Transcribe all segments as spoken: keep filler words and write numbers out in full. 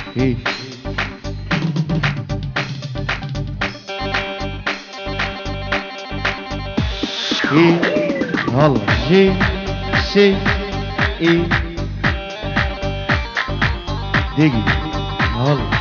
إيه إيه والله جي سي إيه دقي والله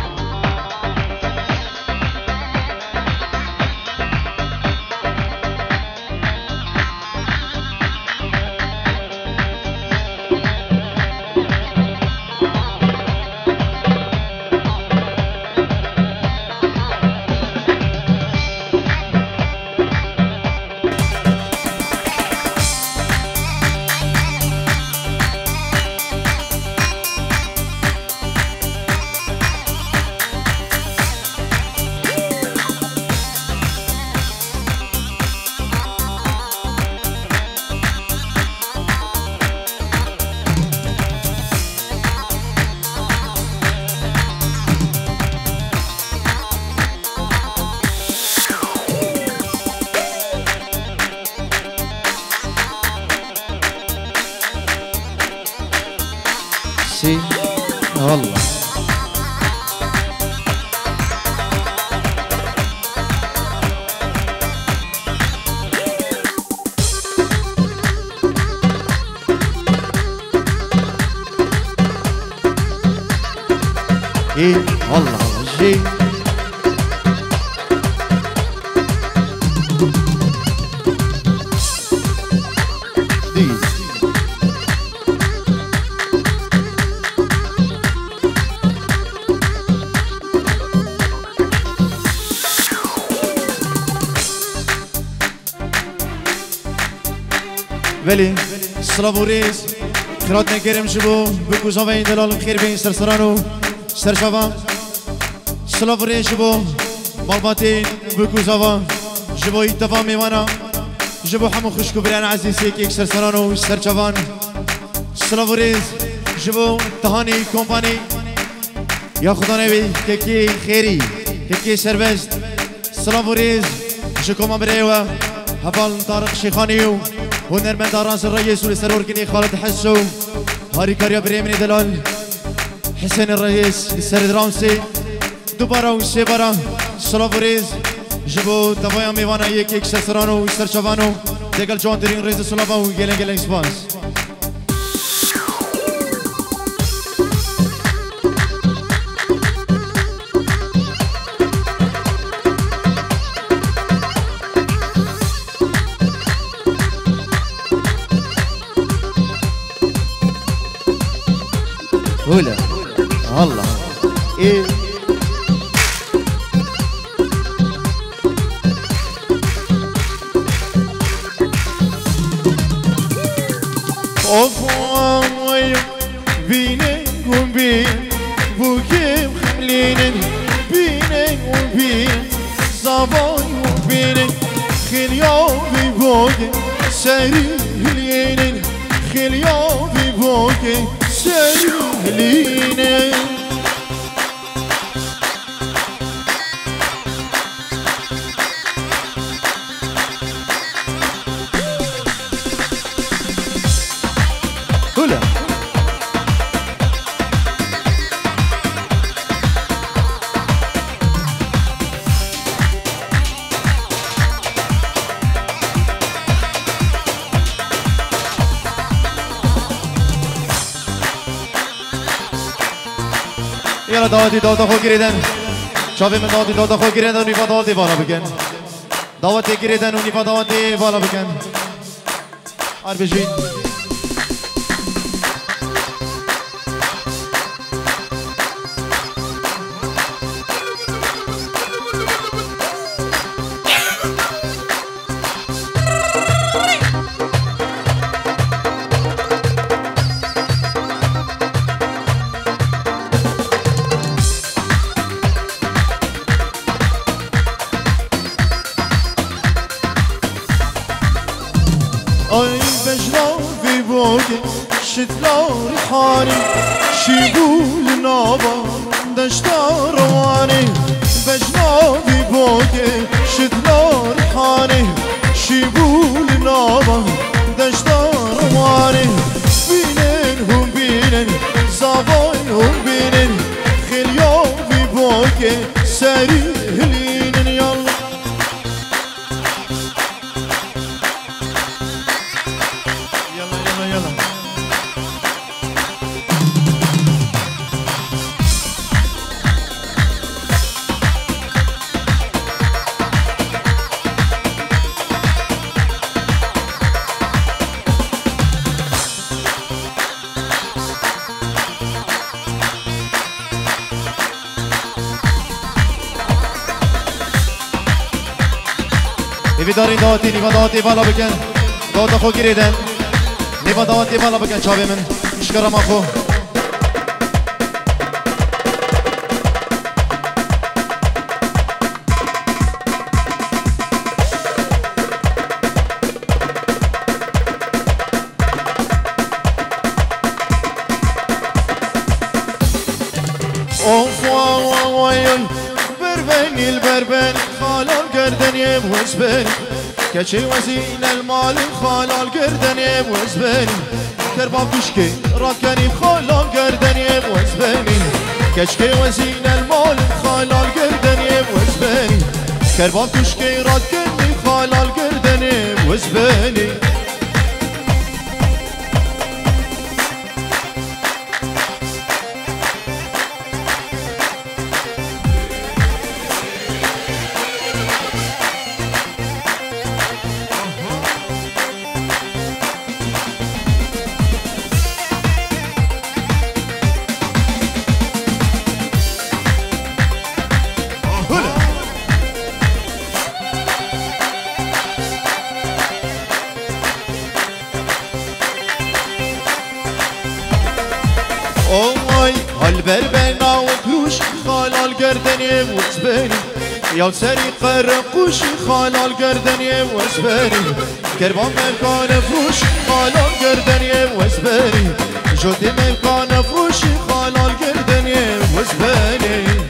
سي والله ايه والله جي دي بله سلابوريز خیرات نکرم شبو بکو زاوین دلال خیر بین سرسرانو سرشاوان سلابوريز شبو مالباتين بکو زاوان جبو ایتفا میوانا جبو حمو خشکو بریان عزیزی که یک سرسرانو سرشاوان سلابوريز جبو تهانی کمپانی یا خدا نبی که کی خیری که کی سربست سلابوريز جکوما بریوه هفال طارق شیخانیو هنرمند راس الرئيس والسرور كني خالد حسو هاري كاريا بريمني دلال حسين الرئيس السرد رامسي دوبارا وسيبارا سلافوريز جبو تفايا ميوانا يك يك سرسرانو سرشافانو دقل جون ترين ريز سلافا وجيلين جيلين سبانس هلا الله ايه أفوام بينك وبين بوكيم خملينك بينك وبين صباي وبينك خليو ببوكي سريلينك خليو ببوكي سريلينك هلا يلا دعوتي دعوت خو گریدن شافی من دعوتی دعوت خو گریدن و نیفا دعوتی بالا بکن دعوتی گریدن و نیفا دعوتی بالا بکن آر بجین أي بجلا في بوكي شتلا ريحاني شيبول نابا دشتا رواني بجلا في بوكي شتلا ريحاني شيبول نابا دشتا رواني بينن هم بينن زاباي هم بينن خليا سري هلين يلا يلا يلا يلا نیوی داتی نیوی داتی بالا بکن داتا خو گریدن نیوی داتی بالا بکن چاوی من اشکرم خو اوف وای بربني البربن خالال قردني بوزبني كشي وزين المال خالال قردني بوزبني كرباب كشكي راكني خالال قردني بوزبني كشكي وزين المال خالال قردني بوزبني كرباب كشكي راكني خالال قردني بوزبني اوی هالبر بنا و کروش خالال گردنی وزبنی یا سری قرقوش خالال گردنی وزبنی کربان مکان فروش خالال گردنی وزبنی جودی مکان فروش خالال گردنی وزبنی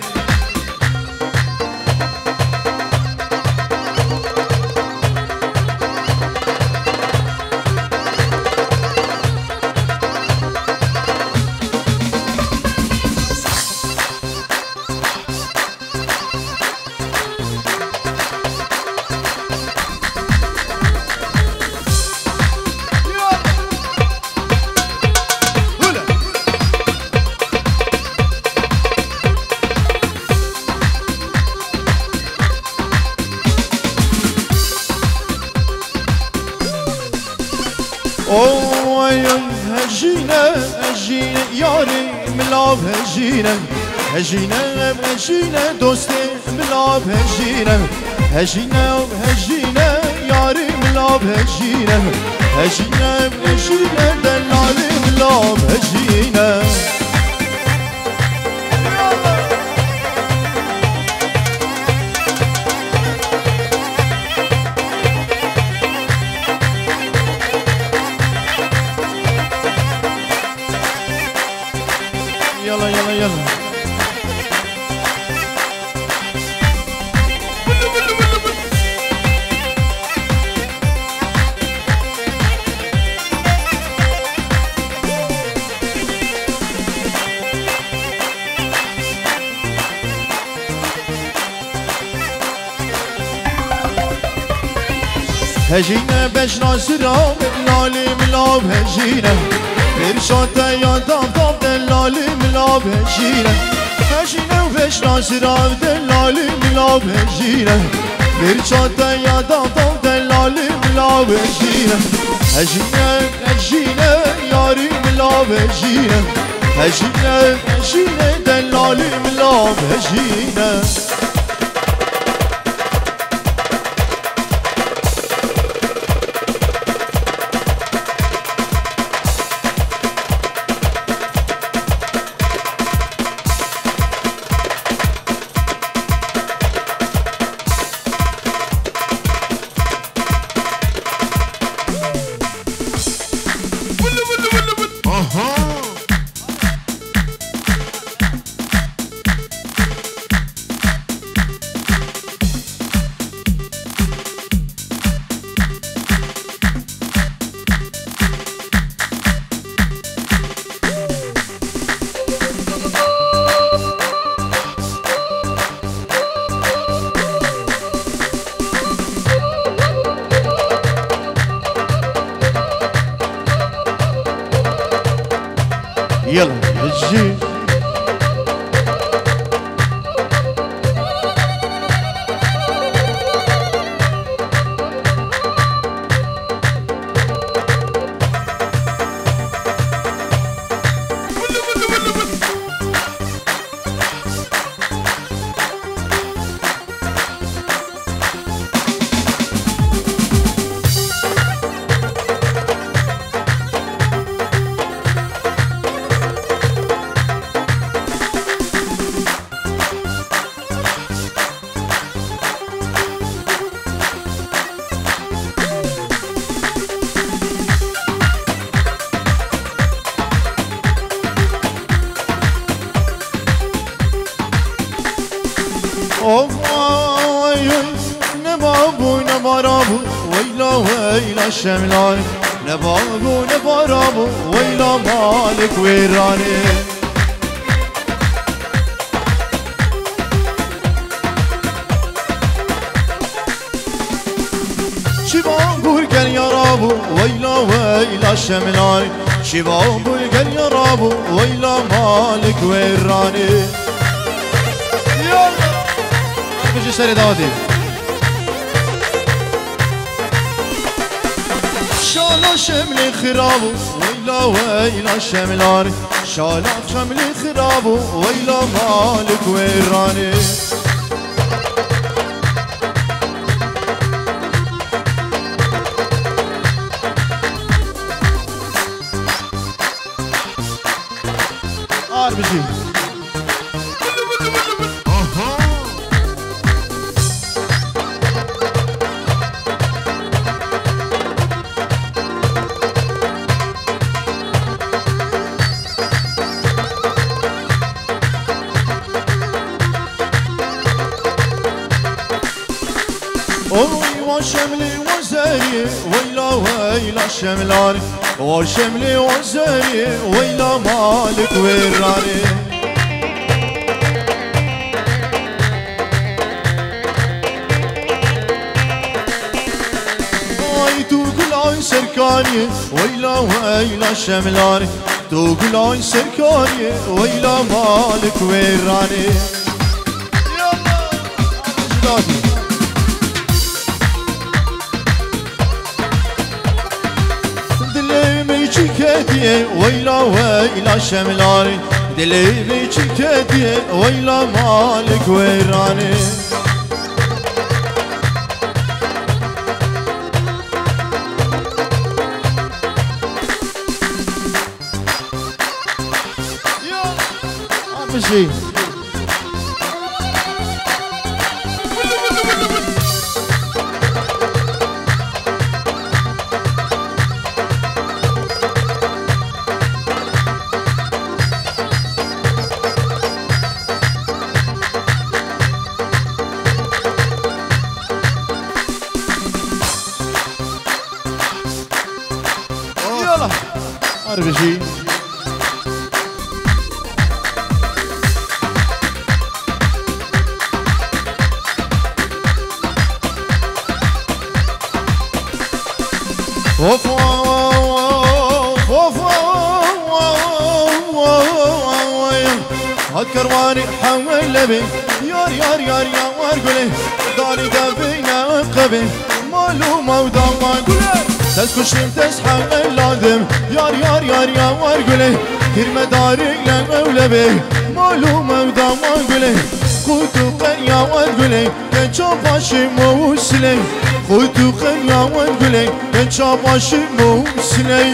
اوی هجینه هجینه یاری ملاب هجینه هجینه هجینه دوست ملاب هجینه هجینه هجینه یاری ملاب هجینه هجینه هجینه دلالی ملاب هجینه يلا يلا يلا هجینه بشناس را لالی ملاب هجینه برشاد یادم دام دلالی ملاب هجینه هجینه و بشناس را دلالی ملاب هجینه برشاد یادم دام دلالی ملاب هجینه هجینه هجینه یاری ملاب هجینه هجینه هجینه دلالی ملاب هجینه يلا الجي نبابو نبارابو ويلا ويلا شملان نبابو نبارابو ويلا مالك ويراني شبابو القل يا رابو ويلا ويلا شملان شبابو القل يا رابو ويلا مالك ويراني يلا بجي سري دادي شالا شملي خرابو ويلا ويلا شملاني شالا شملي خرابو ويلا مالك ويراني بجي وشملي وزاري ويلا ويلا شملاني وشملي وزاري ويلا مالك ويراني واي تقول عن سركاني ويلا ويلا شملاني تقول عن سركاني ويلا مالك ويراني يلا اجدادي كتي ويلا ويلا شملاني دلي بيجي كتي ويلا مالك ويراني يا امشي أربجي خوف خوف هالكرواني حول لبي يار يار يار يا ورقلي داري دبينا قبي مالو مودا ما قولي تسكشم تسحب اللادم يار يار يار يا ورقلي كلمة داري لمولبي مالو مودا ما قولي خودو قل يا ورقلي كنشافاشي موسلي خودو قل يا ورقلي كنشافاشي موسلي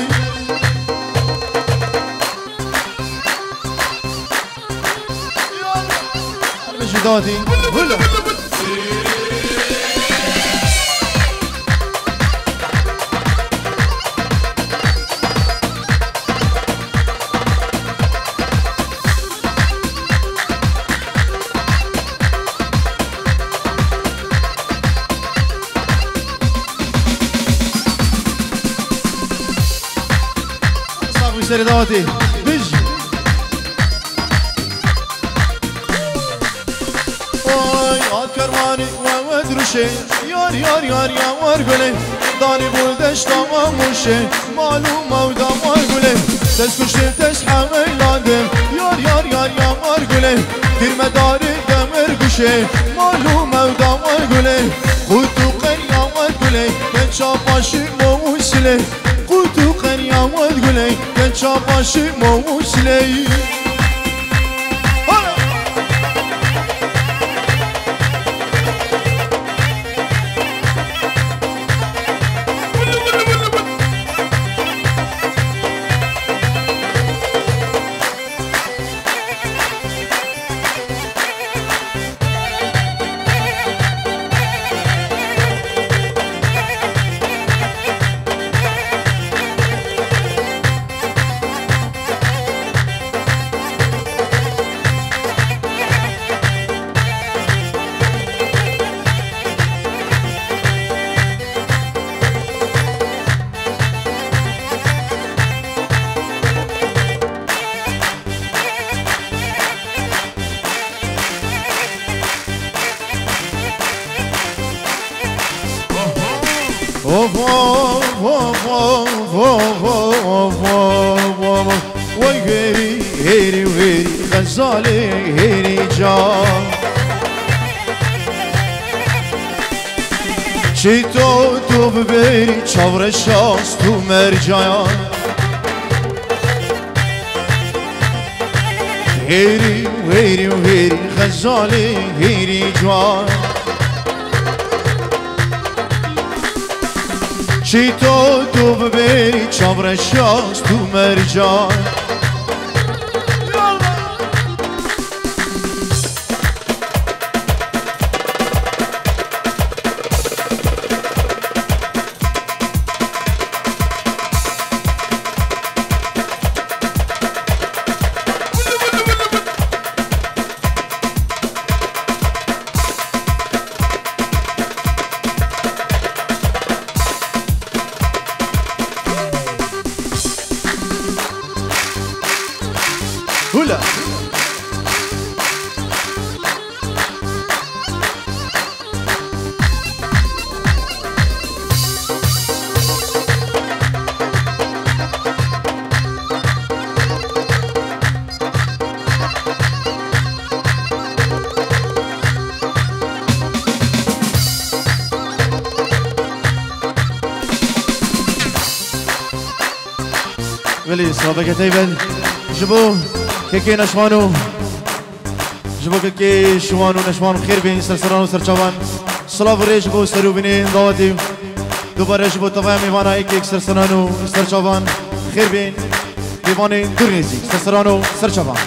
مجدادي ولا سرداتي بيجي واي عالكرواني ومدرشي يار يار يار يا ورقلي داني بولدش تمام وشي مالو مودا ما قولي تسكشي تسحب دم یار یار یار یار گله گرمه داری دمر گوشه معلوم او دامر گله قوتو قریامت گله گنچا باشی موسله قوتو قریامت گله گنچا باشی موسله وای هیری هیری هیری غزاله هیری جان چی تو تو ببری چاورش هاست تو مرجان هیری هیری هیری غزاله هیری جان چی تو تو ببری چاورش هاست تو مرجان هلا ولی صابه تیبل جبو که نشوانو جبو که شوانو نشوانو خیر بین سرسران و سرچوان صلاف و ریش بو سرو بینین دعواتی دوباره جبو طبعا میوانا ایک ایک سرسران و سرچوان خیر بین دیوان دور نیزی سرسران و سرچوان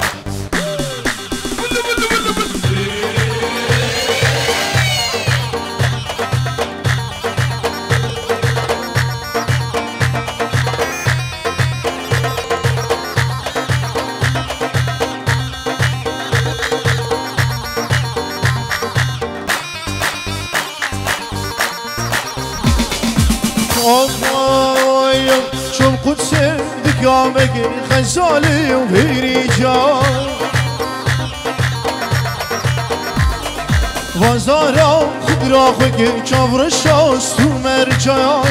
چون قدس دقامك غزالي وهيري جان وزارا خضرا خوك چاور شاست و مرجان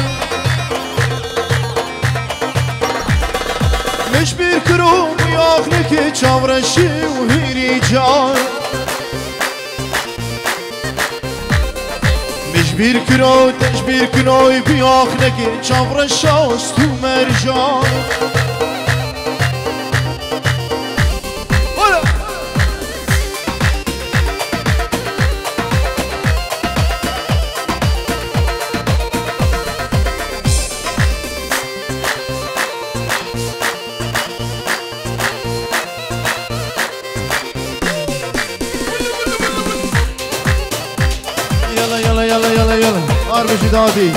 مش بير كروم ياخنك چاور شي وهيري جان bir kilo teş bir kilo bir akneki çavra şans tu mercan يلا يلا يلا يلا أربع شدادي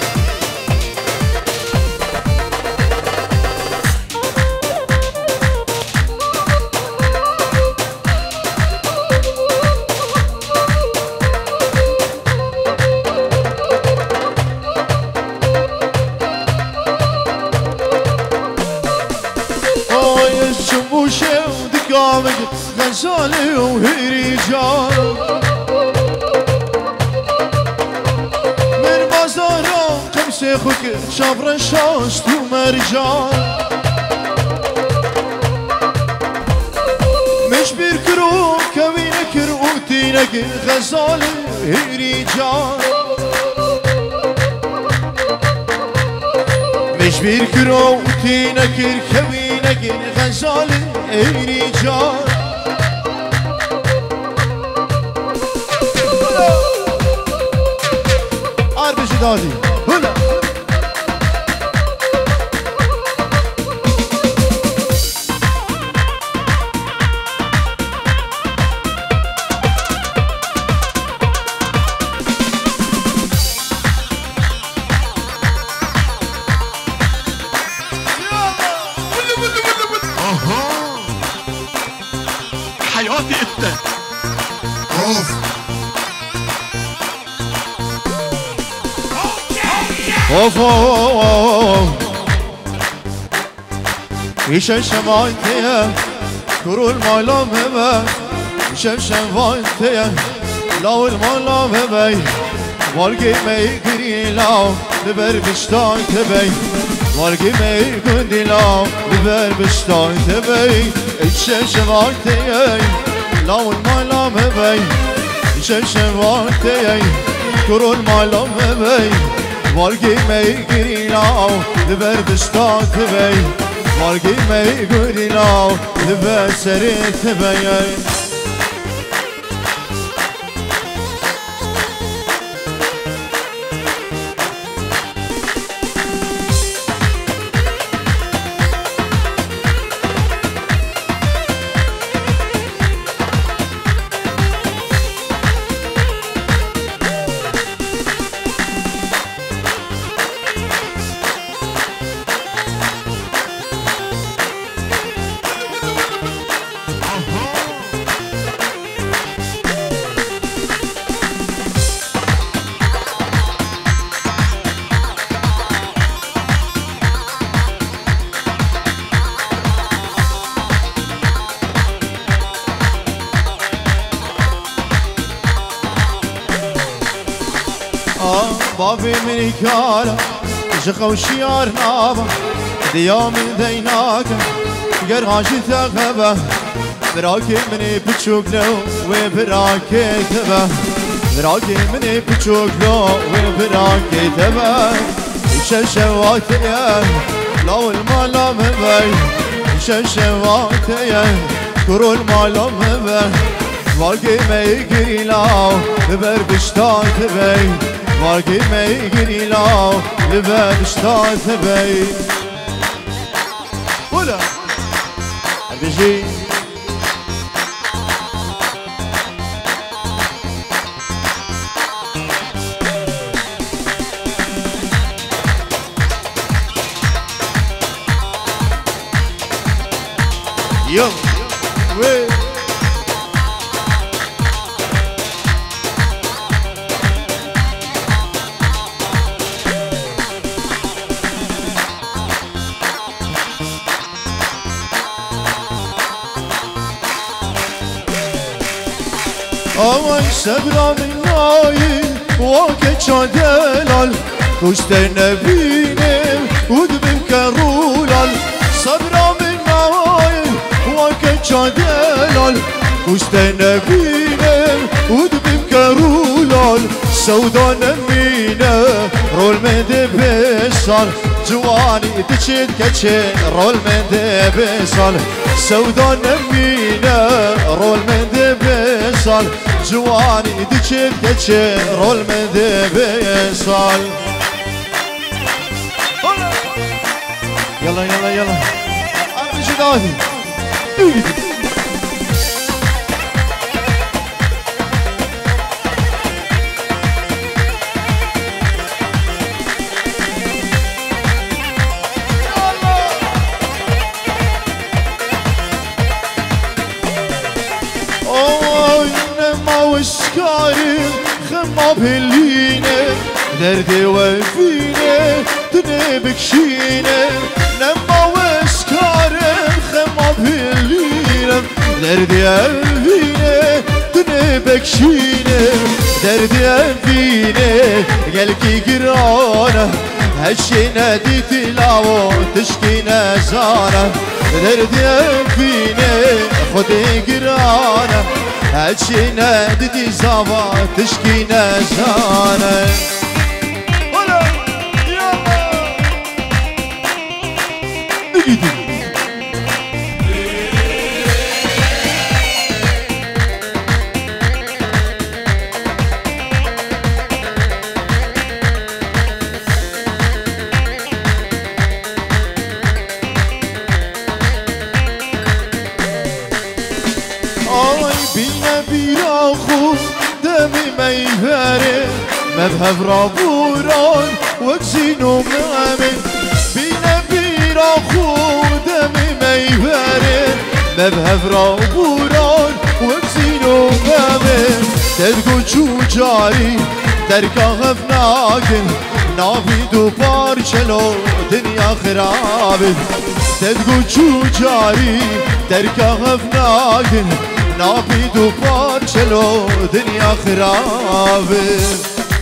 Oy şumuşe dikame غزاله وهيري جان شيخك شبر شاش تو مرجان مش بيركرو كوينة كروتينك غزال رجال مش بيركروتينك كوينك غزال رجال عربش دادي هلا حياتي انت اوف اوف اوف ایشن شمایتیه کرول مالا ببه ایشن شمایتیه لاول مالا ببه والگی میگری لاو لبر بشتای تبی والگی میگندی لاو لبر بشتای تبی ایشن شمایتیه لاول مالا ببه ایشن شمایتیه کرول مالا ببه والگی میگری لاو لبر بشتای تبی والگی میگری لاو لبر سری تبی بابي من كالا جخو شيار نابا ديام ديناك قرهاش تغبا براكي مني بتشوك لو وبراكي تبا براكي مني بتشوك لو وبراكي تبا ششواتي لو المالا مبي ششواتي كرو المالا مبي والقي ميقري لاو ببربشتان تبي والقي ميقري لاو ببربشتان تبي ولا بيجي يلا وين آوای سبرا منایی واکه چا دلال کشته نبینم ود بیم که رولال سبرا منایی واکه چا دلال کشته نبینم ود بیم که رولال سودا نمینه رول مده بسال جوانی تشید کچه رول مده بسال سودا نمینه رول مده بسال جوانی تشید کچه رول مده بسال يلا يلا يلا عربي شدادي وسكاري خما بهلينه دردي وفينه تنبك شينه نما وسكاري خما بهلينه دردي وفينه تنبك شينه دردي وفينه قلبي قرانه هالشي نادي تلاو تشكي نزانه دردي وفينه خودی گرانه هرچی ندیدی زوا تشکی نزانه مذهب رابوران وكزين ومامن بينا بيرا خودمي ميفارن مذهب رابوران وكزين ومامن تدقو چو جاري دركا غفناكن نابي دو بارچلو دنيا خرابن تدقو چو جاري دركا غفناكن نابي دو بارچلو دنيا خرابن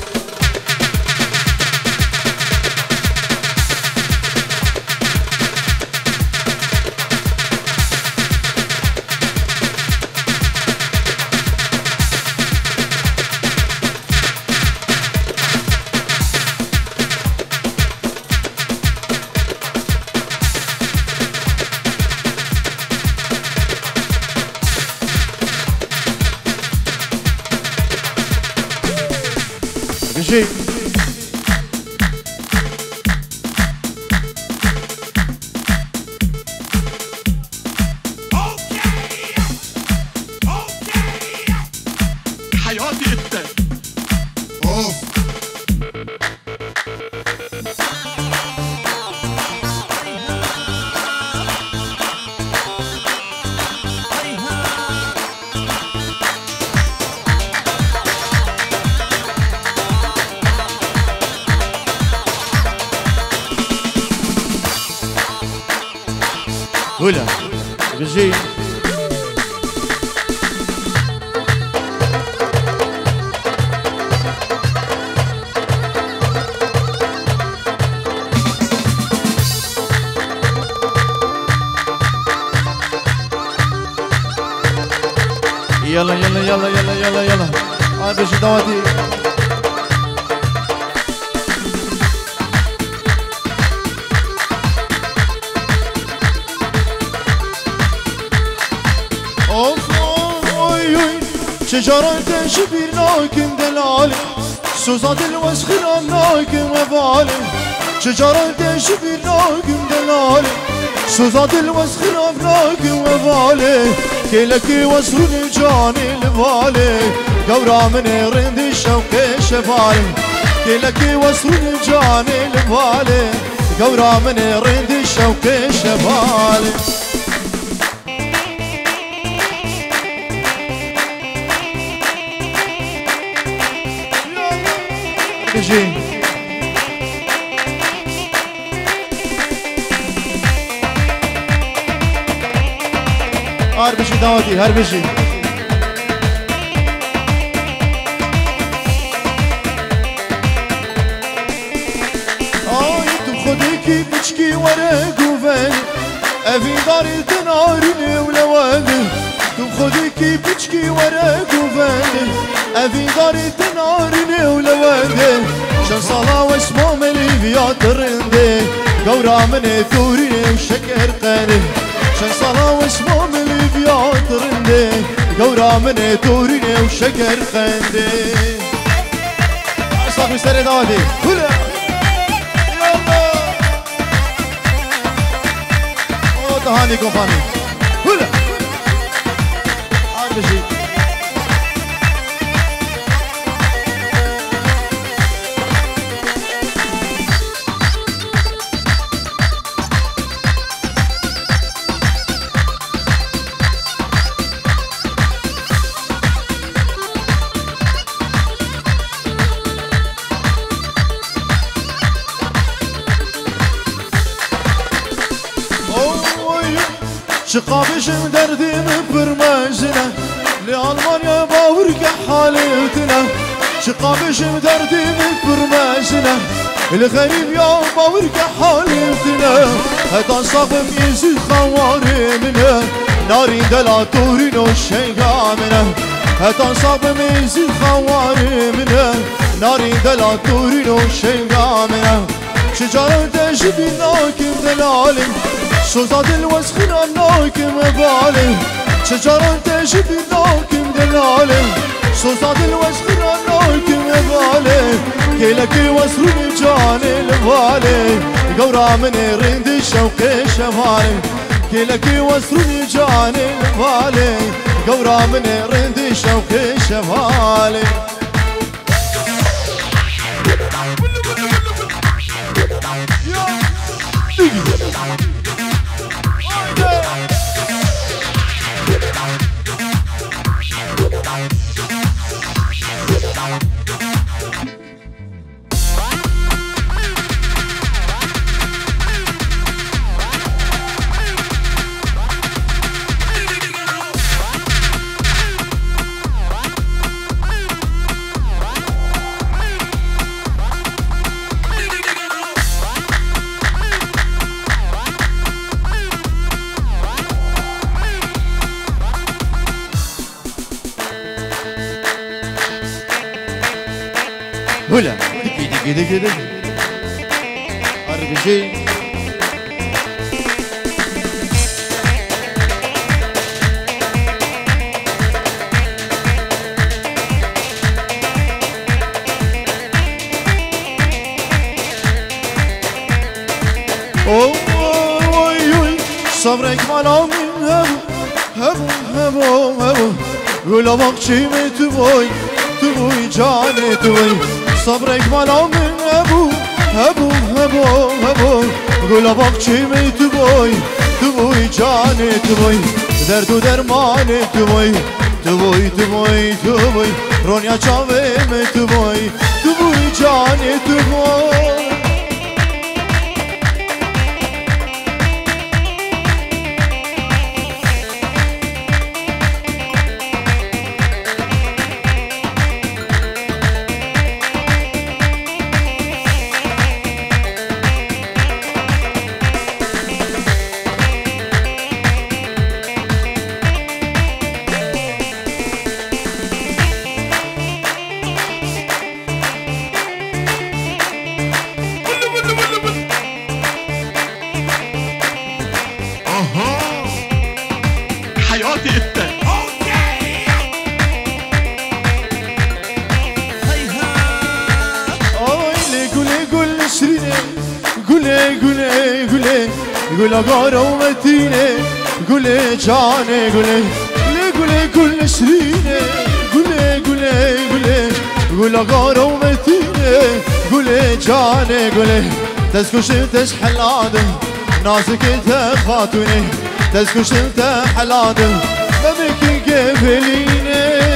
شيء حياتي انت اوف ولا بجي يلا يلا يلا يلا يلا يلا هاي بجي دواتي شجرة شبيرناكم دلالي سوزات الوسخراناكم وفالي شجرة شبيرناكم دلالي سوزات الوسخراناكم وفالي كلك وسرون جاني الفالي قورا من رند الشوق شفالي كلك وسرون جاني الفالي قورا من رند الشوق شفالي بجي هر بجي داودي هر بجي آي تو خودكي بتشكي ورق وفاني أفي داري تنارني ولواني تو خودكي بتشكي ورق وفاني أفي داري تنارني ولواني شن صلاة واسمو ملي بيات الرندي قورا من توري وشكر قاني شن صلاة واسمو ملي بيات الرندي قورا من توري وشكر قاني صافي سري داودي هلا يلا او تهاني كومباني هلا عارفشي شقابشم دردم برمجنا لألمانيا باورك حالتنا شقابشم دردم برمجنا الغريب يا باورك حالتنا هتا صاغم يزيد خوارمنا ناری دلا تورین و شیگا منه هتان صاب میزی خواری منه ناری دلا تورین و شیگا منه شجارة تجبي ناكم دلالي شوزاد الوسخنا ناكم بالي شجارة تجبي ناكم دلالي شوزاد الوسخنا ناكم بالي كيلك وسروني جاني البالي قورا من رند الشوق شمالي كيلك وسروني جاني البالي قورا من رند الشوق شمالي هلا دقي دقي دقي دقي أربجي اوه اوه اوه صبرك مالا من هبو هبو هبو هبو قولا مقشي من تبوي تبوي جاني تبوي صبرك مالا من هبو هبو هبو هبو قولا مقشي من تبوي تبوي جاني تبوي درد و درماني تبوي تبوي تبوي تبوي رونيا چاوي من تبوي تبوي جاني تبوي قول أقارا ومتينة قول جاني قول قول قول شرينة قول قول قول قول أقارا ومتينة قول جاني قول تسكش انت حلاده نازك انت خاتوني تسكش انت حلاده ما بك قبلينه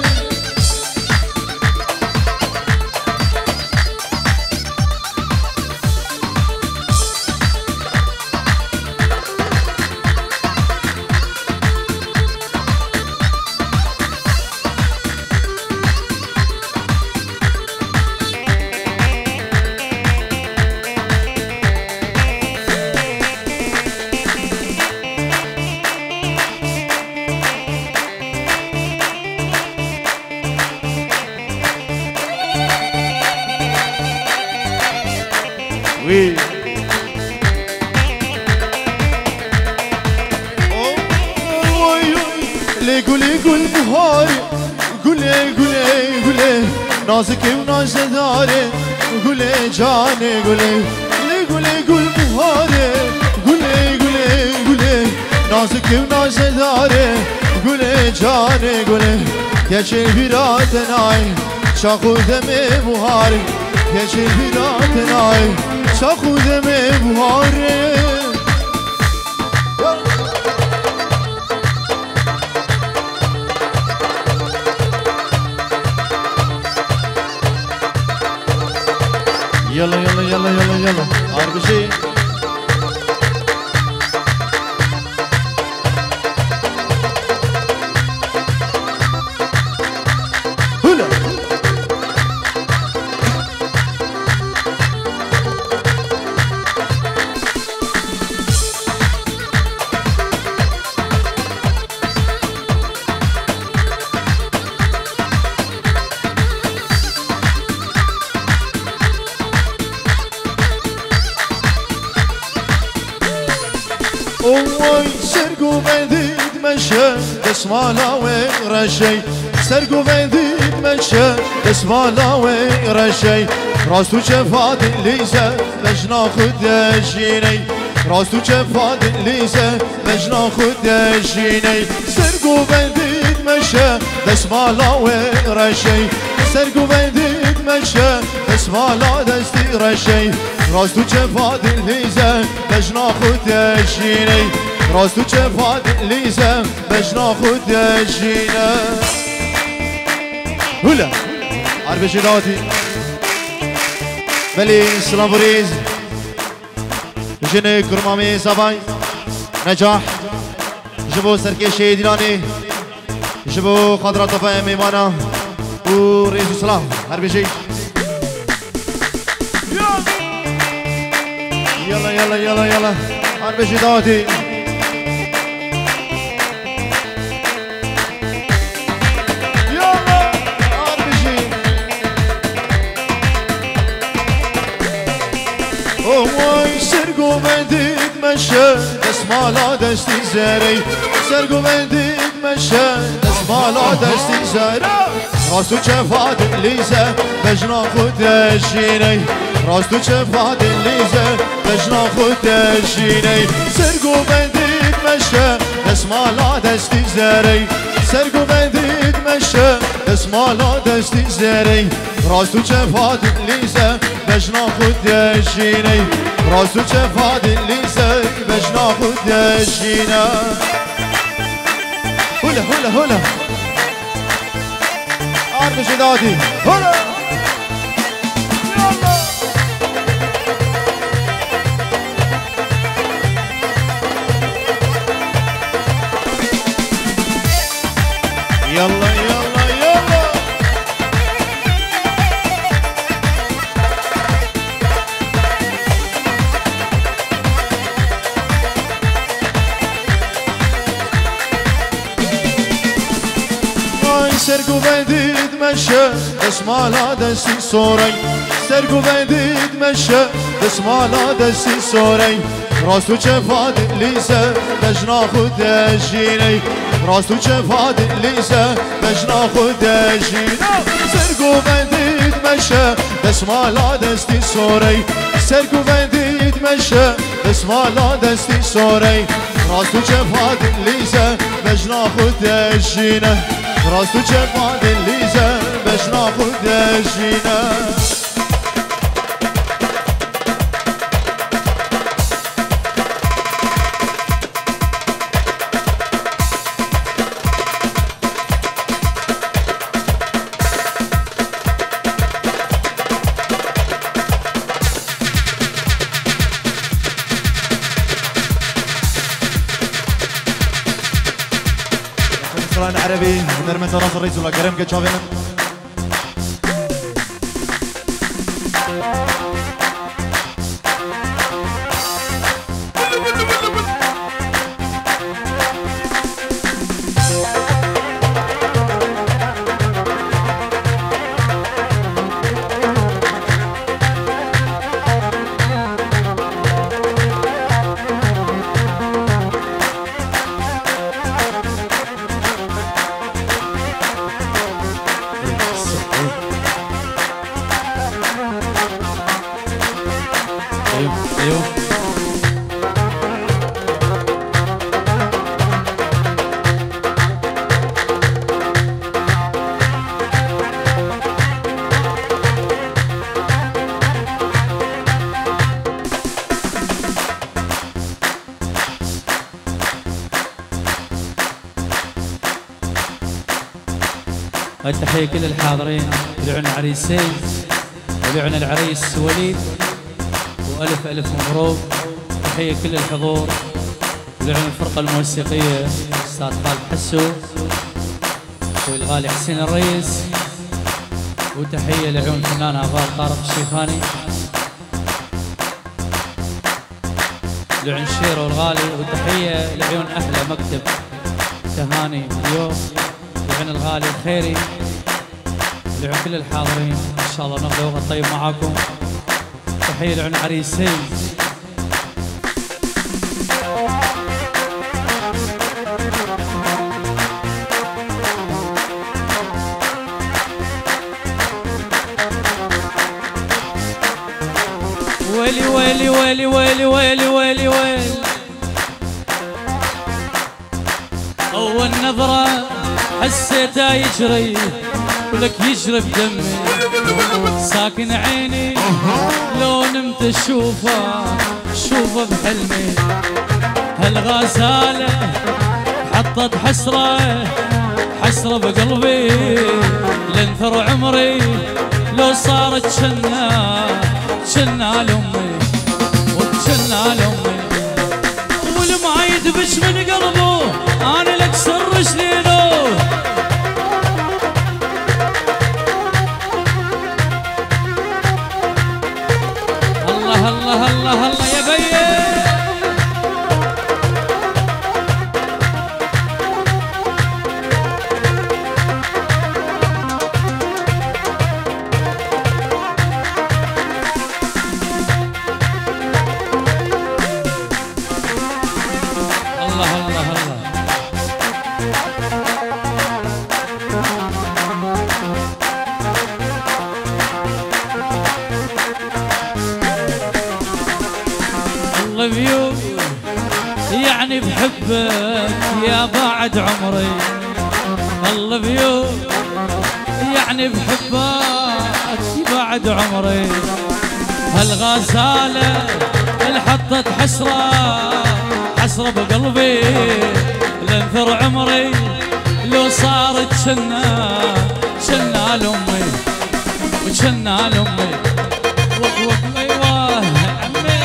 وي لي قولي قول بهاري قولي قولي قولي نازكي ونازداري قولي جاني قولي لي قولي قول بهاري قولي قولي قولي نازكي ونازداري قولي جاني قولي يجي البيرات ناي شاخو دمي بهاري يجي البيرات ناي شاخو دمي بهاري يلا يلا يلا يلا يلا أربجي هلا وای سرگو بندید مشه دسمالا و رشی سرگو بندید مشه دسمالا و رشی راستو چه فادی لیزه بجنا خود جینی راستو چه فادی لیزه بجنا خود جینی سرگو بندید مشه دسمالا و رشی سرگو بندید مشه دسمالا دستی رشی راستو چه فادی لیزه بجنا خود جینی راستو چه فادی لیزه بجنا خود جینی هلا عربي شداتي بلي سلام بريز جني كرمامي سباي نجاح جبو سركي شهيدلاني جبو خضرة طفايا ميمانا ورئيس السلام عربي شي يلا يلا يلا يلا عربي شداتي وای سرگو بندید مشه دسمالا دستی زری سرگو بندید مشه دسمالا دستی زری راستو چه فادی لیزه بجنا خود جینی راستو چه فادی لیزه بجنا خود جینی سرگو بندید مشه دسمالا دستی زری سرگو بندید مشه دسمالا دستی زری راستو چه فادی لیزه بجنا خود جینی راستو چه فادی لیزه بجنا خود جینی هلا هلا هلا عربي شداتي هلا يلا يلا يلا وای سرگو بندید مشه دسمالا دستی سوری سرگو بندید مشه دسمالا دستی سوری راستو چه فادی لیزه بجنا خود جینی راستو چه فادی لیزه بجنا خود جینی سرگو بندید مشه دسمالا دستی سوری سرگو بندید مشه دسمالا دستی سوری راستو چه فادی لیزه بجنا خود جینی راستو چه فادی لیزه بجنا خود جینی سلام عربي نرمن راس الرئيس ولا كريم كتشافي التحية كل الحاضرين ولعن العريسين ولعن العريس وليد وألف ألف مبروك. تحية كل الحضور ولعن الفرقة الموسيقية أستاذ خالد حسو والغالي حسين الرئيس. وتحية لعيون فنان عباد طارق الشيخاني لعن شيرو الغالي. وتحية لعيون أهل مكتب تهاني اليوم لعن الغالي الخيري لعن كل الحاضرين. إن شاء الله نقضي وقت طيب معاكم. تحية لعن عريسين ويلي ويلي ويلي ويلي ويلي أول نظرة حسيته يجري ولك يجري بدمي ساكن عيني لو نمت اشوفه شوفه بحلمي هالغزالة حطت حسرة حسرة بقلبي لنثر عمري لو صارت شنا شنا لأمي وشنا لأمي والما يدبش من قلبه أنا لك سر شلينه الله الله الله الله يا بيه يعني بحبك يا بعد عمري الله بيو يعني بحبك بعد عمري هالغزالة اللي حطت حسرة حسرة بقلبي لنثر عمري لو صارت شنا شنا لأمي وشنا لأمي وق وق ايوه عمي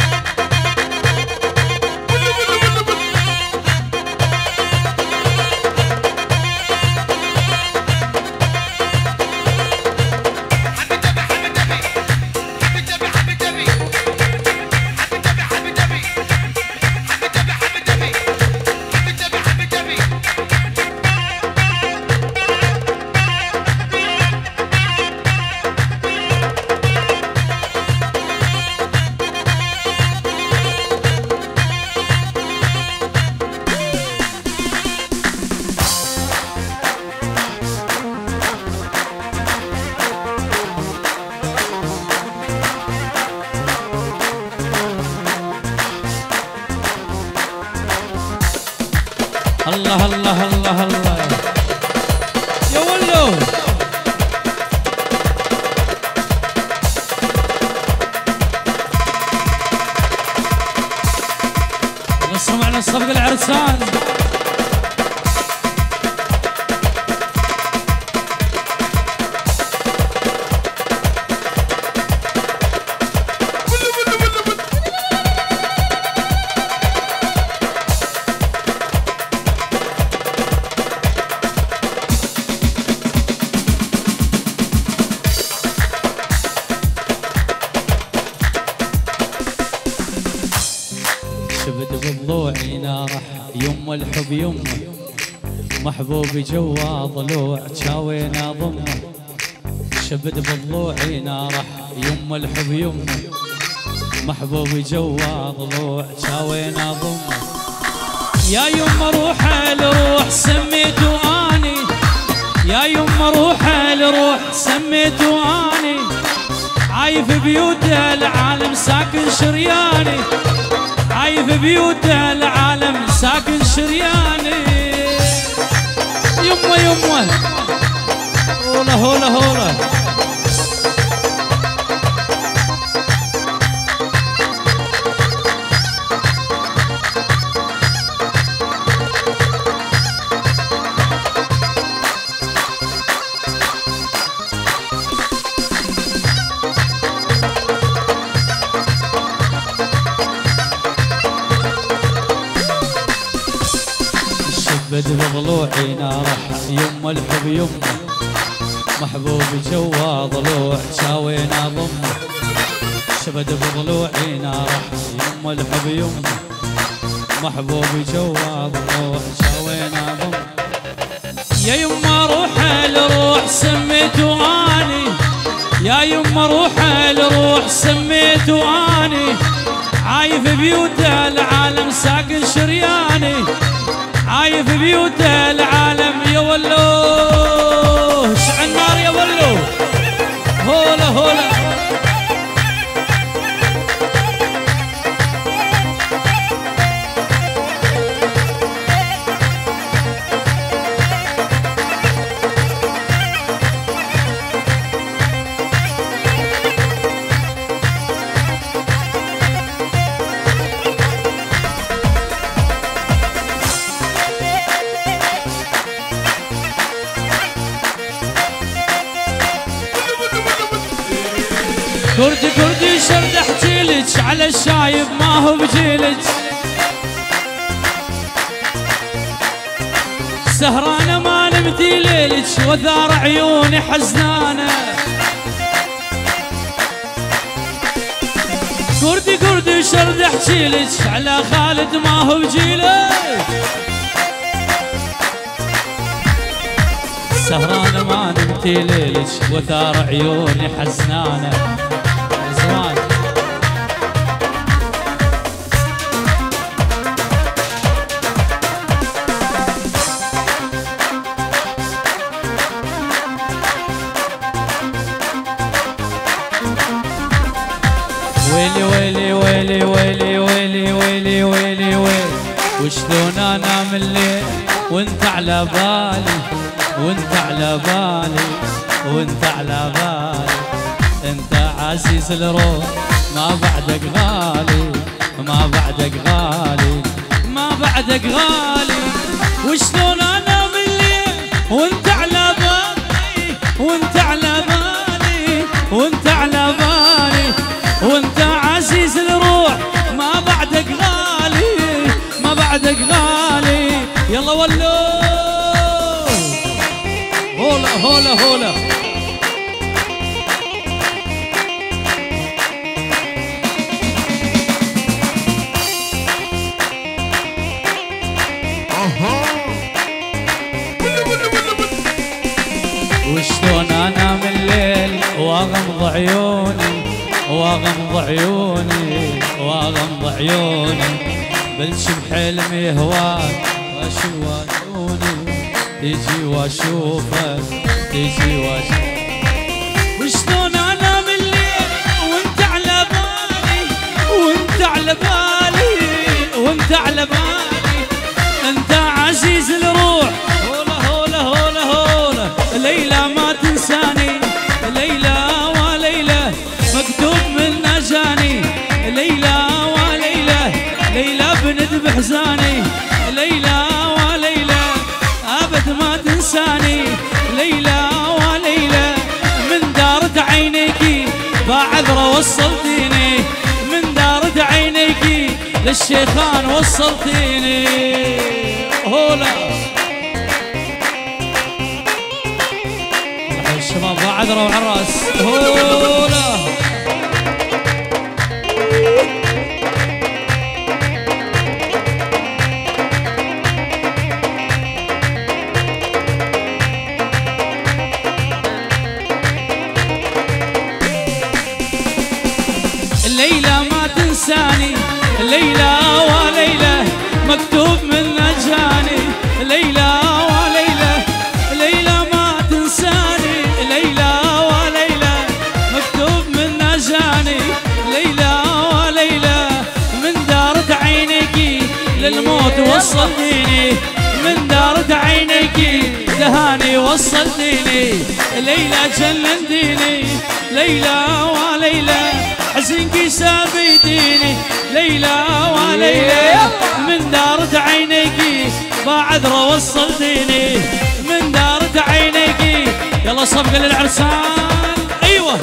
الله الله الله الله يا ولو سمعنا الصفق العرسان شبت بضلوعي نارح يمه الحب يمه محبوبي جوا ضلوع شاوينا ضمه شبت بضلوعي نارح يمه الحب يمه محبوبي جوا ضلوع شاوينا ضمه يا يمه روح لروح سميته اني يا يمه روح لروح سميته اني عايف بيوت العالم ساكن شرياني عايف بيوت العالم ساكن شرياني يمه يمه هولا هولا هولا شبت بضلوعي نارح يمه الحب يمه محبوبي جوا ضلوع شاوينا ضمه شبت بضلوعي نارح يمه الحب يمه محبوبي جوا ضلوع شاوينا ضمه يا يمه روح لروح سميته اني يا يمه روح لروح سميته اني عايف بيوت العالم ساكن شرياني عايف بيوت العالم يا ولو شع النار يا ولو هولا هولا كردي كردي شرد احجيلك على الشايب ما هو بجيلك سهرانة ما نمتي ليلك وثار عيوني حزنانة كردي كردي شرد احجيلك على خالد ما هو بجيلك سهرانة ما نمتي ليلك وثار عيوني حزنانة زمان ويلي ويلي ويلي ويلي ويلي ويلي ويلي ويلي وشلون انام الليل وانت على بالي وانت على بالي وانت على بالي انت عزيز الروح ما بعدك غالي ما بعدك غالي ما بعدك غالي وشلون انام الليل وانت على بالي وانت على بالي وانت على بالي وانت عزيز الروح ما بعدك غالي ما بعدك غالي يلا ولو هولا هولا هولا وشلون انام الليل واغمض عيوني واغمض عيوني واغمض عيوني بلش بحلمي هواك واشوفوني تيجي واشوفك تيجي واشوفك وشلون انام الليل وانت على بالي وانت على بالي وانت على بالي انت عزيز الروح هولا هولا هولا هولا ليلى ما تنساني ليلى وليلى مكتوب من اجاني ليلى وليلى ليلى بند بحزاني ليلى وليلى ابد ما تنساني ليلى وليلى من دارت عينيكي بعذرة وصلتيني من دارت عينيكي للشيخان وصلتيني هولا الشباب بعذرة وعراس هولا ليلى ما تنساني ليلى وليلى مكتوب من اجاني ليلى وليلى ليلى ما تنساني ليلى وليلى مكتوب من اجاني ليلى وليلى من دارت عينيكي للموت وصلتيني من دارت عينيكي دهاني وصلتيني ليلى جننتيني ليلى وليلى حزنكي سابيتيني ليلى وليلى من دارت عينيكي بعذرة وصلتيني من دارت عينيكي يلا صفقة للعرسان ايوه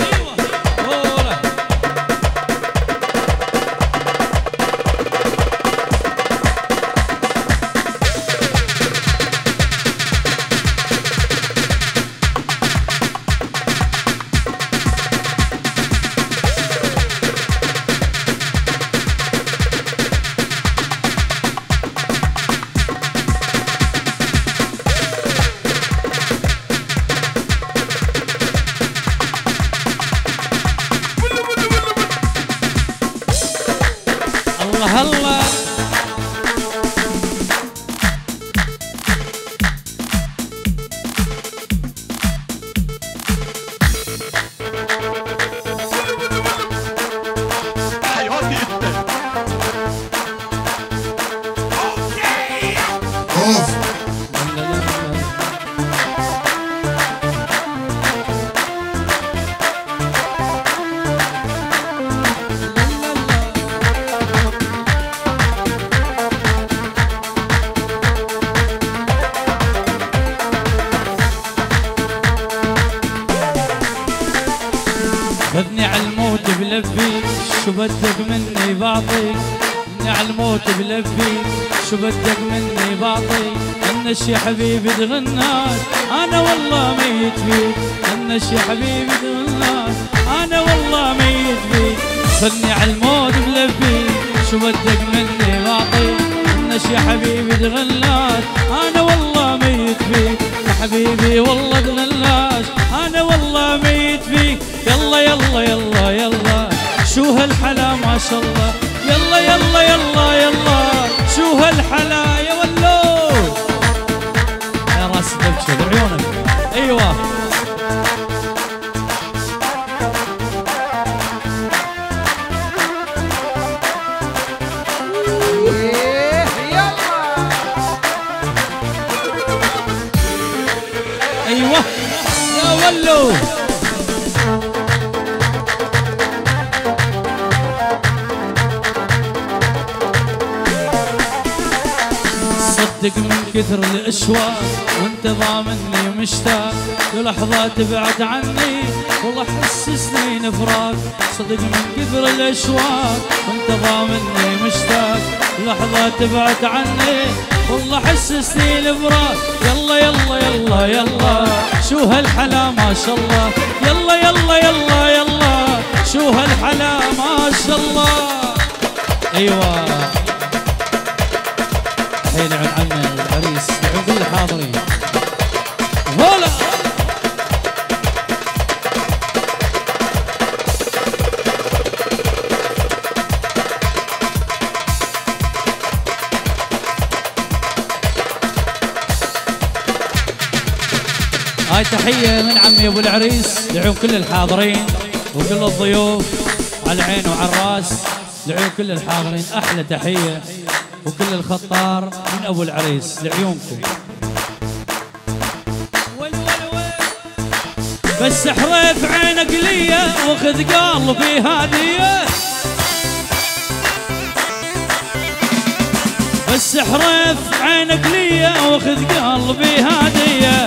الله الله حياتي انت اوف خذني على الموت بلبي شو بدك مني بعطيك من عالموت بلبي شو بدك مني بعطيك انش يا حبيبي تغناش انا والله ميت فيك انش يا حبيبي تغناش انا والله ميت فيك خدني عالموت بلبي شو بدك مني بعطيك انش يا حبيبي تغناش انا والله ميت فيك يا حبيبي والله تغناش انا والله ميت فيك يلا يلا يلا يلا شو هالحلا ما شاء الله يلا يلا يلا يلا شو هالحلا يا ولو يا راس دبشه بعيونك ايوه ايوه يا ولو صدق من كثر الاشواق وانت ضامني مشتاق للحظة تبعد عني والله حسسني نفراق صدق من كثر الاشواق وانت ضامني مشتاق لحظة تبعد عني والله حسسني نفراق يلا يلا يلا يلا شو هالحلا ما شاء الله يلا يلا يلا يلا شو هالحلا ما شاء الله ايوه حين عن عم العريس لعب الحاضرين هلا هاي تحية من عمي ابو العريس لعيون كل الحاضرين وكل الضيوف على العين وعلى الراس لعيون كل الحاضرين احلى تحية وكل الخطار من ابو العريس لعيونكم بس حريف عينك ليا واخذ قلبي هاديه بس حريف عينك ليا واخذ قلبي هاديه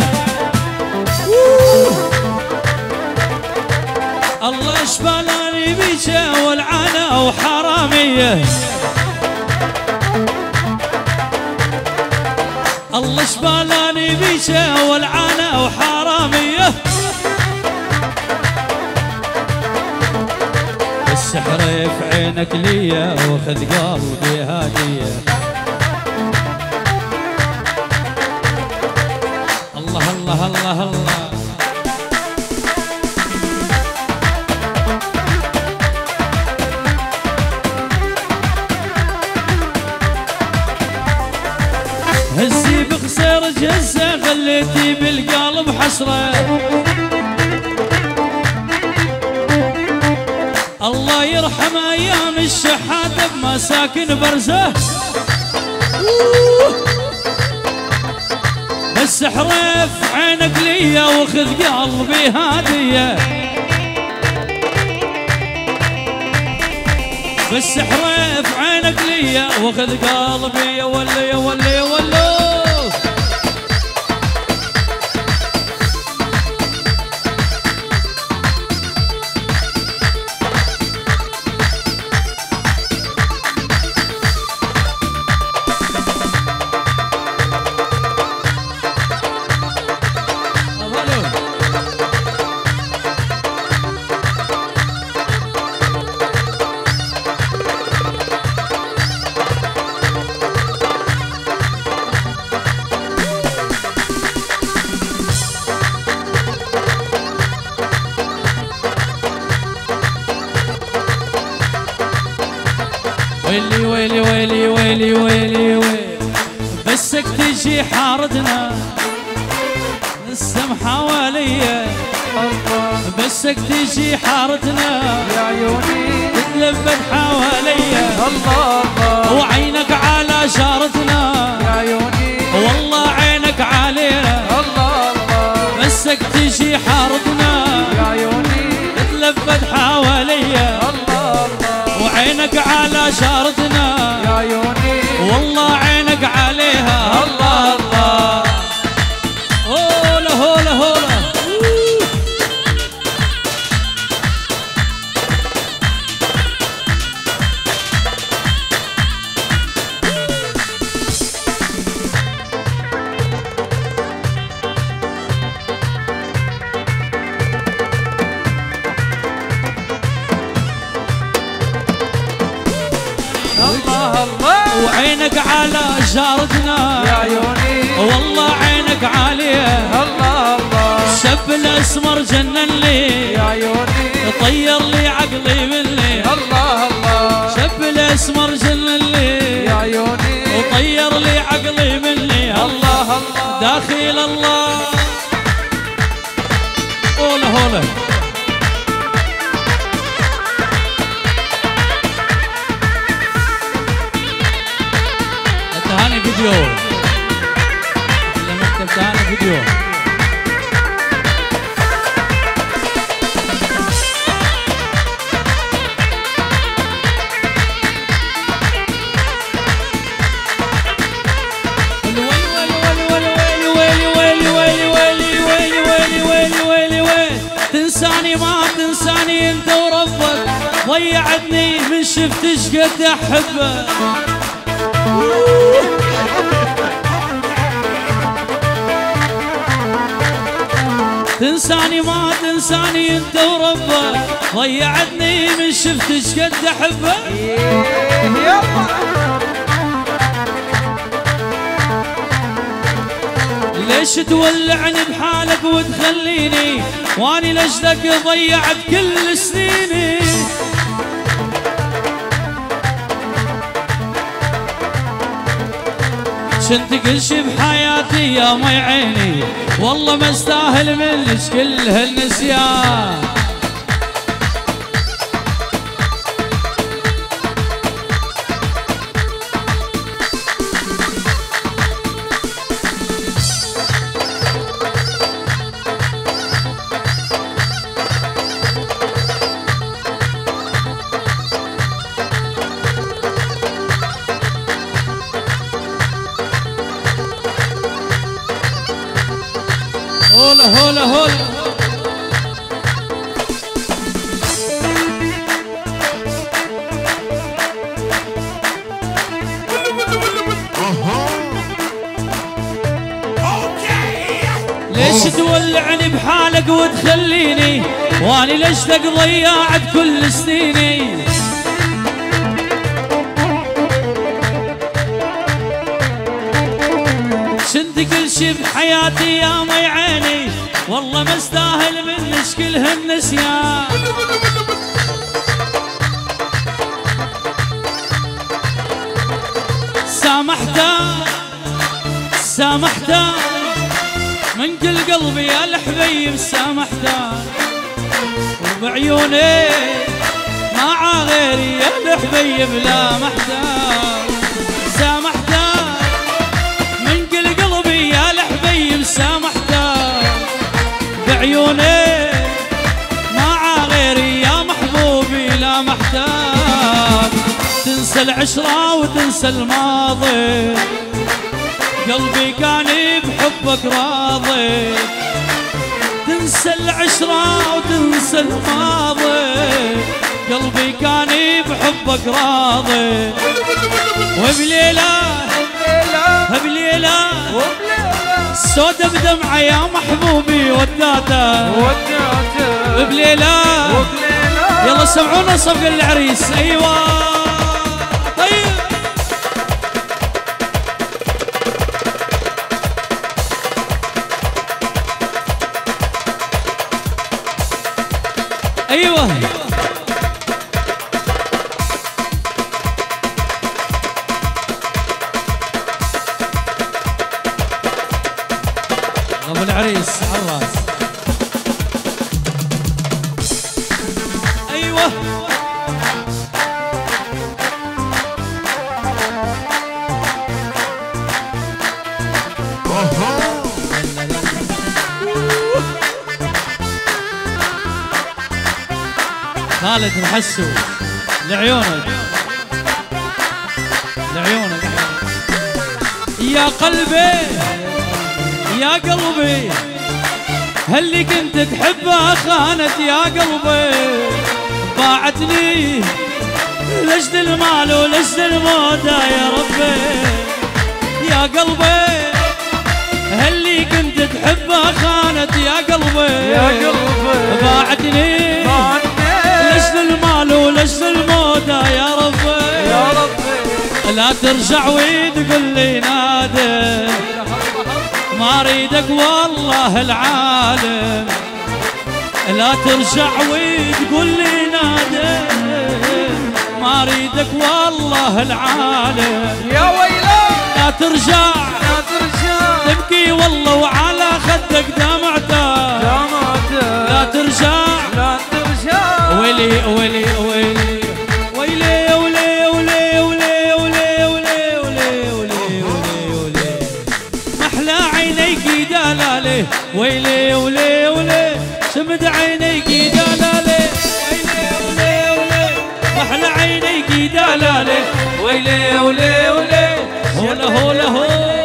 الله شبالاني بيشه والعانه وحراميه الله شبالاني بيشه والعانه وحراميه بس حريف عينك ليا واخذ قلبي هاديه الله الله الله الله هزي بقصير جزة خليتي بالقلب حسرة الله يرحم ايام الشحاتة بمساكن برزة بس حريف عينك ليا واخذ قلبي هادية بس حريف عينك ليا واخذ قلبي يا ولي يا ولي يا ولي ويلي ويلي ويلي ويلي ويلي ويلي بسك تجي حارتنا السم حواليا بسك تجي حارتنا يا عيوني تتلفت حواليا الله الله وعينك على شارتنا يا عيوني والله عينك علينا الله الله بسك تجي حارتنا يا عيوني تتلفت حواليا الله الله وعينك على شارتنا يا عيوني والله عينك عليها الله الله هولا هولا هولا عينك على جارتنا يا عيوني والله عينك عالية الله الله الشاب الاسمر جنن لي يا عيوني طير لي عقلي مني الله الله شاب الاسمر جنن لي يا عيوني وطير لي عقلي مني الله الله داخل الله هولا هولا تهاني فيديو اللي مكتب تهاني فيديو تنساني ما تنساني انت وربك ضيعتني من شفتش قد احبك تنساني ما تنساني انت وربك ضيعتني من شفتش قد احبك ليش تولعني بحالك وتخليني واني لجلك ضيعت كل سنيني شنت كل شي بحياتي يا مي عيني والله ما استاهل منك كل هالنسيان هولا هولا هولا ليش تولعني بحالك وتخليني واني لجلك ضيعت كل سنيني شنت كل شي بحياتي يا مي عيني والله ما استاهل منك كل هالنسيان سامحتك سامحتك من كل قلبي يا الحبيب سامحتك وبعيوني مع غيري يا الحبيب لا محتاج سامحتك من كل قلبي يا الحبيب سامحتك بعيوني مع غيري يا محبوبي لا محتاج تنسى العشرة وتنسى الماضي قلبي كان بحبك راضي تنسى العشرة وتنسى الماضي قلبي كان بحبك راضي وبليلة بليلة السودة بدمعة يا محبوبي وداته بليلة يلا سمعونا صفق العريس ايوه طيب ايوه ابو العريس على الراس ايوه خالد محسو لعيونك لعيونك يا قلبي يا قلبي هاللي كنت تحبها خانت يا قلبي باعتني لجد المال ولجد الموتى يا ربي يا قلبي هاللي كنت تحبها خانت يا قلبي يا قلبي باعتني لجد المال ولجد الموتى يا ربي يا ربي لا ترجع وتقول لي نادم ما اريدك والله العالم، لا ترجع وتقول لي نادم ما اريدك والله العالم. يا ويلي لا ترجع لا ترجع تبكي والله وعلى خدك دمعتك، دمعتك لا ترجع لا ترجع. ويلي ويلي ويلي ويلي ويلي ويلي ويلي ويلي ويلي ويلي ويلي ويلي ويلي محلى عينيك دلالي، ويلي ويلي ويلي شمد عينيك دلالي، ويلي ويلي ويلي محلى عينيك دلالي، ويلي ويلي ويلي هولا هولا هولا.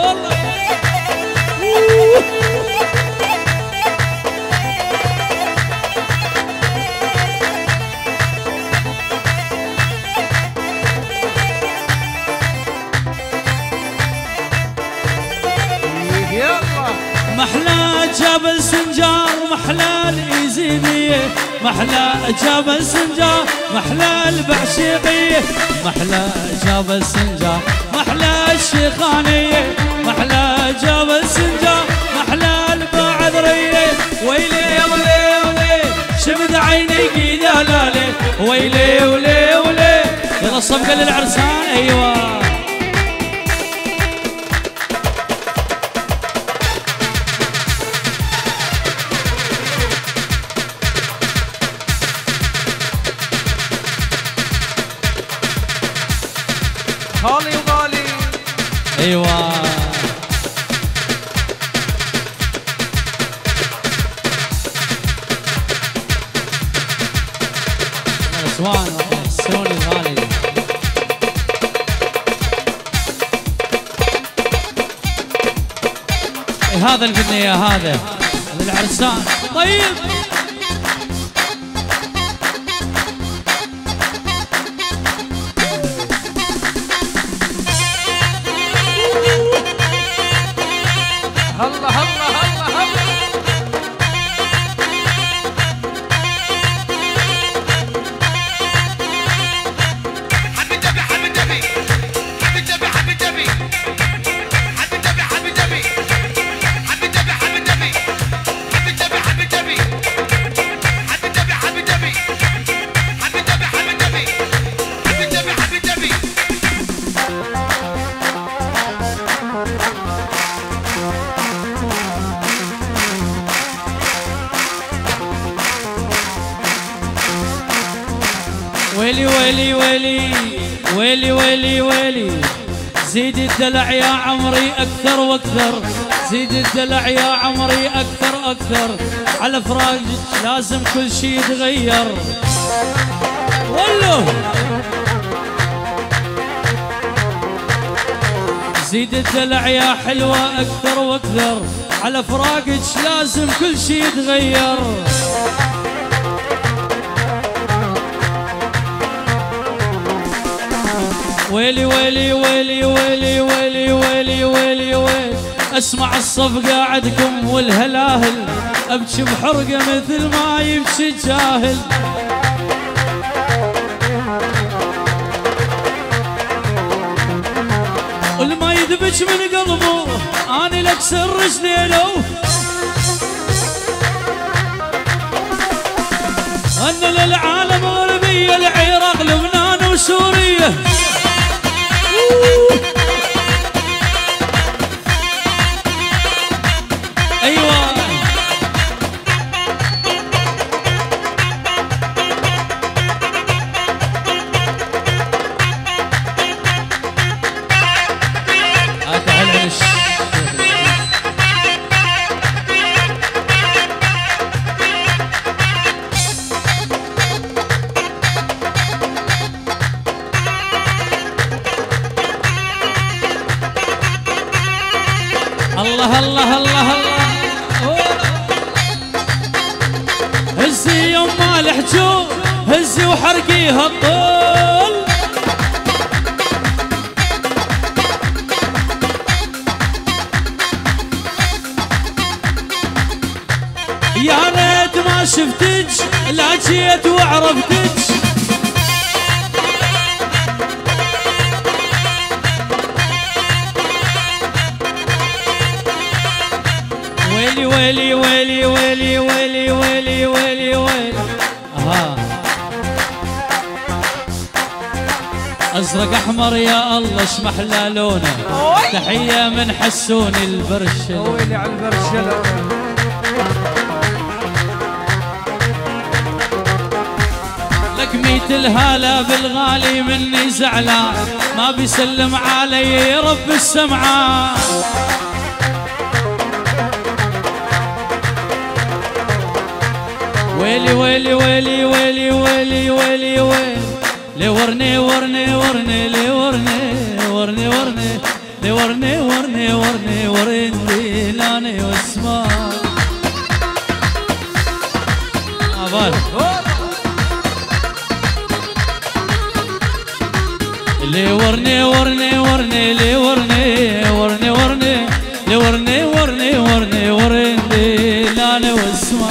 محلى جبل سنجار محلى الإيزيدية، محلى جبل سنجار محلى البعشيقية، محلى جبل سنجار محلى الشيخانية، محلى جبل سنجار محلى البعذرية، ويلي ويلي ويلي شمد عينيك دلالي، ويلي ويلي ويلي يلا الصفقة للعرسان. ايوه غالي وغالي. ايوه اسوان السوني الغالي. هذا اللي قلنا اياه هذا للعرسان. طيب هلا هلا هلا هلا. حبي دبي حبي دبي حبي دبي حبي دبي حبي دبي حبي دبي حبي دبي حبي دبي حبي دبي حبي دبي حبي دبي حبي دبي حبي دبي حبي دبي حبي دبي حبي دبي. ويلي ويلي ويلي ويلي ويلي ويلي زيد الدلع يا عمري أكثر وأكثر، زيد الدلع يا عمري أكثر أكثر، على فراقك لازم كل شي يتغير. والله زيد الدلع يا حلوة أكثر وأكثر، على فراقك لازم كل شي يتغير. ويلي ويلي ويلي ويلي ويلي ويلي ويلي ويلي اسمع الصفقة عندكم والهلاهل، ابكي بحرقة مثل ما يبكي الجاهل. والما يدبج من قلبه اني لكسر رجلينه، ان للعالم غربية العراق لبنان وسوريا. ايوه الله الله الله الله. هزي يما الحجوم هزي وحرقيها الطول، يا ريت ما شفتك لا جيت وعرفتك. ويلي ويلي ويلي ويلي ويلي ويلي ويلي ويلي ها ازرق احمر يا الله اش محلى لونه تحيه من حسون البرشل ويلي على البرشله لك ميت الهلا بالغالي مني زعلان ما بيسلم علي يا رب السمعان ويلي ويلي ويلي ويلي ويلي ويلي ويلي لي ورني ورني ورني لي ورني ورني ورني لي ورني ورني ورني ورني لاني واسمع عبال لي ورني ورني ورني لي ورني ورني ورني لي ورني ورني ورني ورني لاني واسمع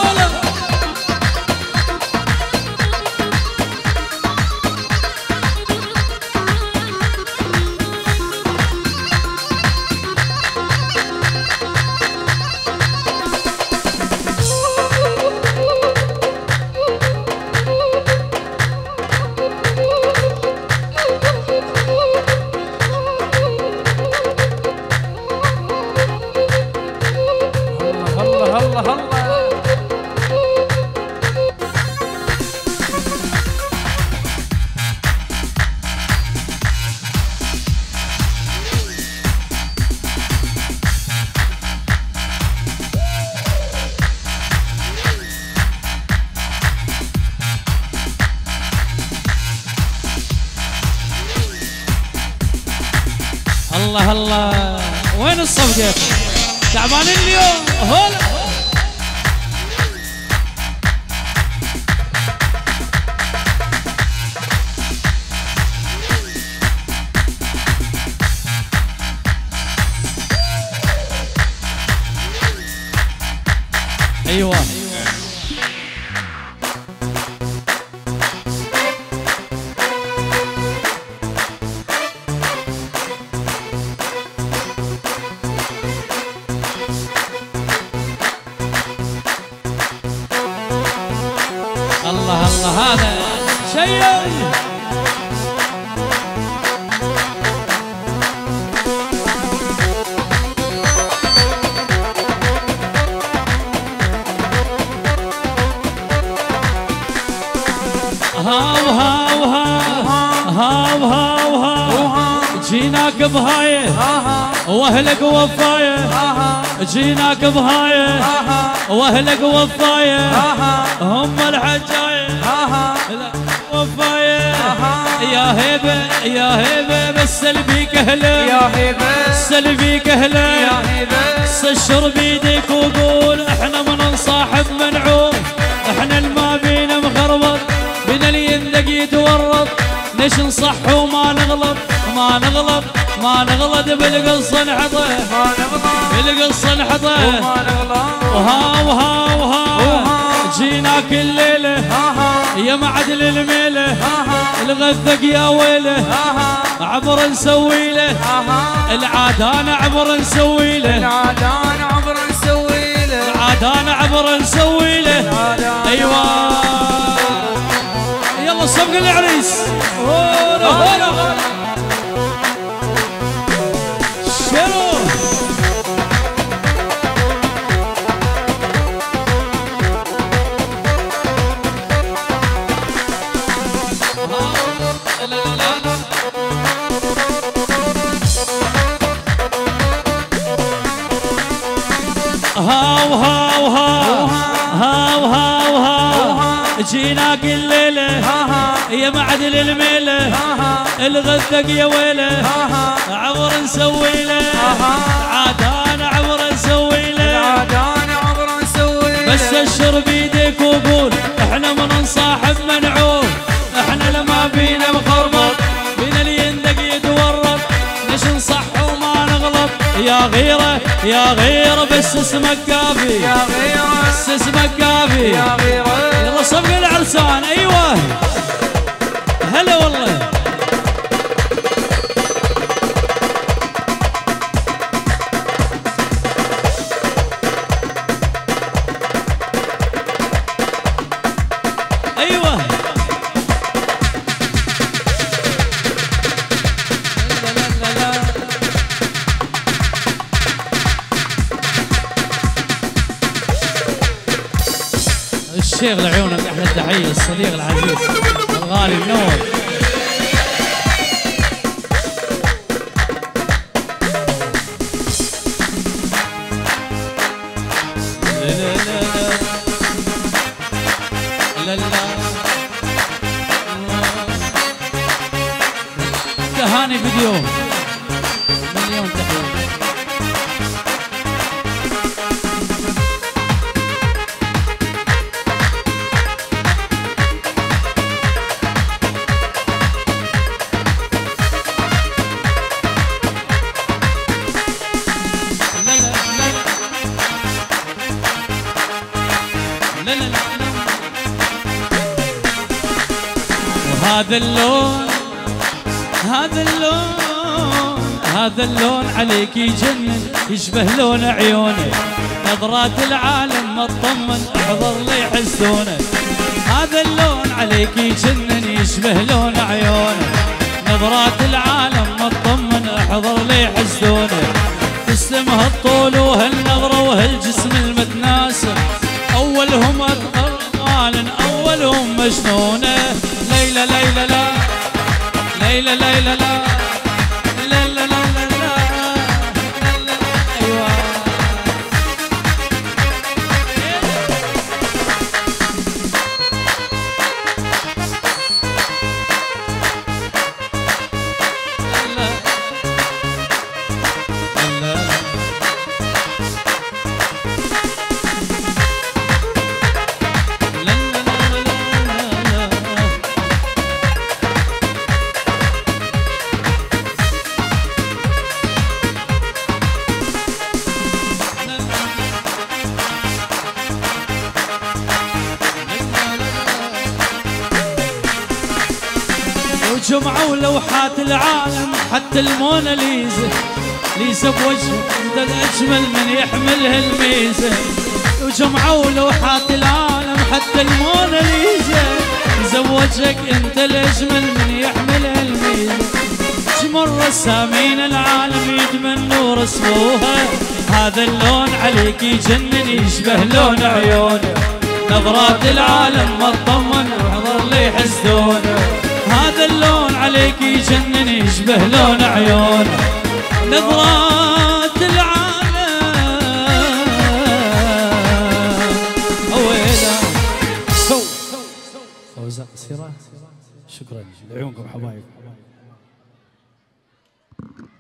الله الله وين الصفقة؟ تعبانين اليوم هلا ايوه الله الله هذا شيء هاو هاو هاو هاو هاو هاو جيناك بهايه واهلك وفايه جيناك بهايه واهلك وفايه هم الحجايه وفايه يا هيبه يا هيبه بس سلبيك اهله يا هيبه سلبيك اهله يا هيبه سشر بيدك وقول احنا من نصاحب منعوف احنا الما بينا مخربط بنا اليندق يتورط ليش نصح وما نغلط ما نغلط ما نغلط بالقصه نحطه ما نغلط بالقصه نحطه وما نغلط وها وها وها جيناك الليله يا معدل الميله الغثق يا ويله عبر نسوي له العادان عبر نسوي له العادان عبر نسوي له العادان عبر نسوي له ايوه يلا صفق العريس هولا هولا شنو هاو هاو هاو هاو هاو هاو جيناك الليله يا معدل الميله الغثق يا ويله عبر نسوي له عادان عبر نسوي له العادان عبر نسوي له بس اشر بيدك وقول احنا من نصاحب منعوف احنا لما بينا مخربط بينا اليندق يتورط ليش نصح وما نغلط يا غيره يا غيره بس اسمك كافي يا غيره بس اسمك كافي يا غيره يلا صفق العرسان ايوه هلا والله الشيخ لعيونك احلى التحيه، الصديق العزيز الغالي منور. لا لا لا تهاني فيديو مليون تحيه. هذا اللون هذا اللون هذا اللون عليك يجنن، يشبه لون عيونك، نظرات العالم ما تطمن، احضر لي يحسدونك. هذا اللون عليك يجنن، يشبه لون عيونك، نظرات العالم ما تطمن، احضر لي يحسدونك. تسلم هالطول وهالنظرة وهالجسم المتناسق، اولهم اثقل قال اولهم مجنونه. ليلى ليلى لا ليلى ليلى لا ليلى لا لا ايوه جمعوا لوحات العالم حتى الموناليزا، ليزا بوجهه انت الاجمل من يحملها الميزه. وجمعوا لوحات العالم حتى الموناليزا، ليزا بوجهك انت الاجمل من يحملها الميزه. شمر رسامين العالم يتمنوا رسموها، هذا اللون عليك يجنن، يشبه لون عيونك، نظرات العالم ما تطمن، احضر لي يحسدونك. هذا اللون عليك يجنن، يشبه لون عيونك، نظرات العالم ويلا. فوزة قصيرة، شكرا لعيونكم حبايب.